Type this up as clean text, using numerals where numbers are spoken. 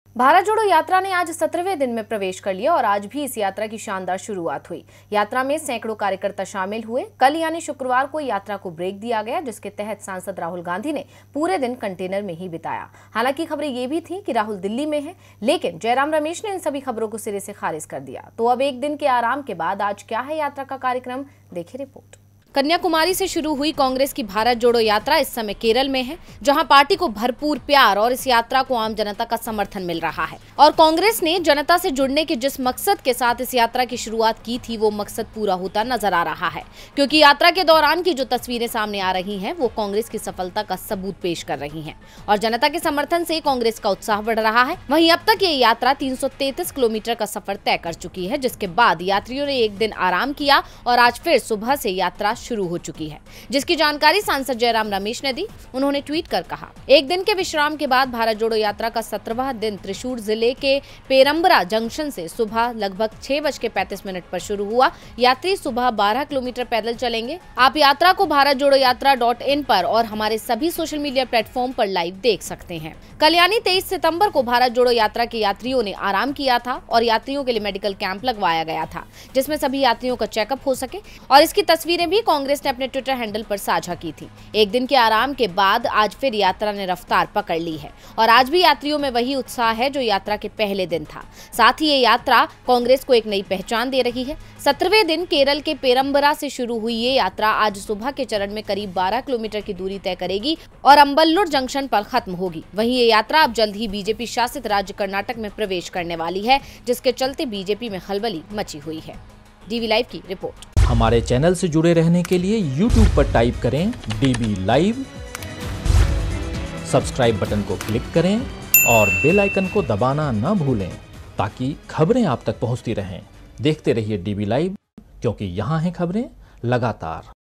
भारत जोड़ो यात्रा ने आज 17वें दिन में प्रवेश कर लिया और आज भी इस यात्रा की शानदार शुरुआत हुई। यात्रा में सैकड़ों कार्यकर्ता शामिल हुए। कल यानी शुक्रवार को यात्रा को ब्रेक दिया गया, जिसके तहत सांसद राहुल गांधी ने पूरे दिन कंटेनर में ही बिताया। हालांकि खबरें ये भी थी कि राहुल दिल्ली में हैं, लेकिन जयराम रमेश ने इन सभी खबरों को सिरे से खारिज कर दिया। तो अब एक दिन के आराम के बाद आज क्या है यात्रा का कार्यक्रम, देखिए रिपोर्ट। कन्याकुमारी से शुरू हुई कांग्रेस की भारत जोड़ो यात्रा इस समय केरल में है, जहां पार्टी को भरपूर प्यार और इस यात्रा को आम जनता का समर्थन मिल रहा है। और कांग्रेस ने जनता से जुड़ने के जिस मकसद के साथ इस यात्रा की शुरुआत की थी, वो मकसद पूरा होता नजर आ रहा है, क्योंकि यात्रा के दौरान की जो तस्वीरें सामने आ रही हैं, वो कांग्रेस की सफलता का सबूत पेश कर रही हैं और जनता के समर्थन से कांग्रेस का उत्साह बढ़ रहा है। वहीं अब तक ये यात्रा 333 किलोमीटर का सफर तय कर चुकी है, जिसके बाद यात्रियों ने एक दिन आराम किया और आज फिर सुबह से यात्रा शुरू हो चुकी है, जिसकी जानकारी सांसद जयराम रमेश ने दी। उन्होंने ट्वीट कर कहा, एक दिन के विश्राम के बाद भारत जोड़ो यात्रा का 17वां दिन त्रिशूर जिले के पेरम्बरा जंक्शन से सुबह लगभग 6:35 पर शुरू हुआ। यात्री सुबह 12 किलोमीटर पैदल चलेंगे। आप यात्रा को भारत जोड़ो यात्रा.in पर और हमारे सभी सोशल मीडिया प्लेटफॉर्म पर लाइव देख सकते हैं। कल यानी 23 सितंबर को भारत जोड़ो यात्रा के यात्रियों ने आराम किया था और यात्रियों के लिए मेडिकल कैंप लगवाया गया था, जिसमें सभी यात्रियों का चेकअप हो सके, और इसकी तस्वीरें भी कांग्रेस ने अपने ट्विटर हैंडल पर साझा की थी। एक दिन के आराम के बाद आज फिर यात्रा ने रफ्तार पकड़ ली है और आज भी यात्रियों में वही उत्साह है जो यात्रा के पहले दिन था। साथ ही ये यात्रा कांग्रेस को एक नई पहचान दे रही है। 17वें दिन केरल के पेरम्बरा से शुरू हुई ये यात्रा आज सुबह के चरण में करीब 12 किलोमीटर की दूरी तय करेगी और अम्बल्लूर जंक्शन पर खत्म होगी। वहीं ये यात्रा अब जल्द ही बीजेपी शासित राज्य कर्नाटक में प्रवेश करने वाली है, जिसके चलते बीजेपी में खलबली मची हुई है। डीवी लाइव की रिपोर्ट। हमारे चैनल से जुड़े रहने के लिए YouTube पर टाइप करें DB लाइव, सब्सक्राइब बटन को क्लिक करें और बेल आइकन को दबाना न भूलें, ताकि खबरें आप तक पहुंचती रहें। देखते रहिए DB लाइव, क्योंकि यहाँ हैं खबरें लगातार।